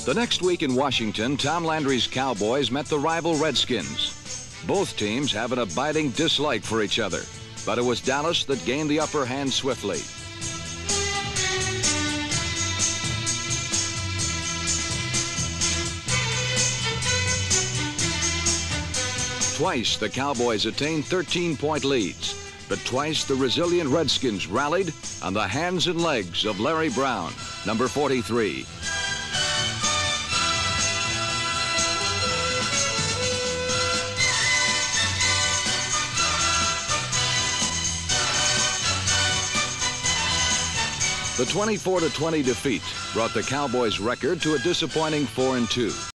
The next week in Washington, Tom Landry's Cowboys met the rival Redskins. Both teams have an abiding dislike for each other, but it was Dallas that gained the upper hand swiftly. Twice the Cowboys attained 13-point leads, but twice the resilient Redskins rallied on the hands and legs of Larry Brown, number 43. The 24-20 defeat brought the Cowboys' record to a disappointing 4-2.